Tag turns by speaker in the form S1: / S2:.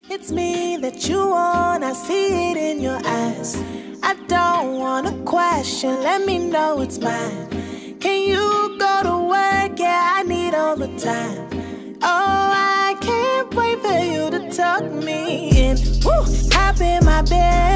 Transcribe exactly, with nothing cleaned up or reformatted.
S1: It's me that you want, I see it in your eyes. I don't wanna question, let me know it's mine. Can you go to work? Yeah, I need overtime. Oh, I can't wait for you to tuck me in. Woo, hop in my bed.